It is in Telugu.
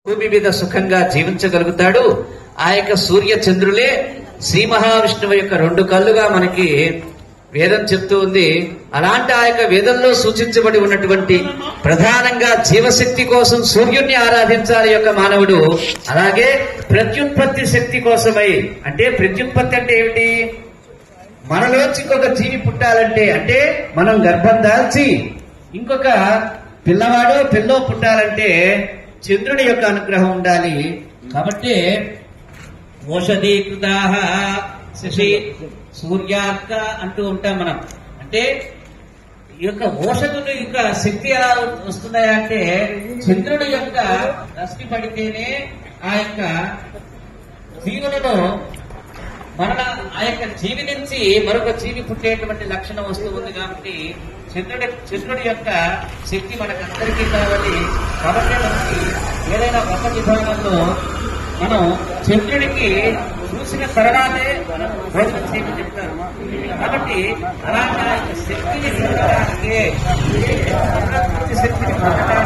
భూమి మీద సుఖంగా జీవించగలుగుతాడు. ఆ యొక్క సూర్య చంద్రులే శ్రీ మహావిష్ణువు యొక్క రెండు కళ్ళుగా మనకి వేదం చెప్తూ ఉంది. అలాంటి ఆ యొక్క వేదంలో సూచించబడి ఉన్నటువంటి ప్రధానంగా జీవశక్తి కోసం సూర్యుడిని ఆరాధించాలి యొక్క మానవుడు. అలాగే ప్రత్యుత్పత్తి శక్తి కోసమై, అంటే ప్రత్యుత్పత్తి అంటే ఏమిటి? మనలోంచి ఇంకొక జీవి పుట్టాలంటే, అంటే మనం గర్భం దాల్చి ఇంకొక పిల్లవాడో పిల్లో పుట్టాలంటే చంద్రుడి యొక్క అనుగ్రహం ఉండాలి. కాబట్టి ఓషధీకృతాః శశి సూర్యార్క అంటూ ఉంటాం మనం. అంటే ఈ యొక్క ఓషధులు యొక్క శక్తి ఎలా వస్తున్నాయా అంటే చంద్రుడి యొక్క రశ్మి పడితేనే ఆ యొక్క జీవులలో ఆ యొక్క జీవి నుంచి మరొక జీవి పుట్టేటువంటి లక్షణం వస్తూ ఉంది. కాబట్టి చంద్రుడి యొక్క శక్తి మనకందరికీ కావాలి. కాబట్టి మనకి ఏదైనా ఒక విధానంలో మనం చంద్రుడికి చూసిన తర్వాతే మనం భోజనం చేయమని చెప్తారు. కాబట్టి అలాంటి శక్తిని పొందడానికి శక్తిని పొందడానికి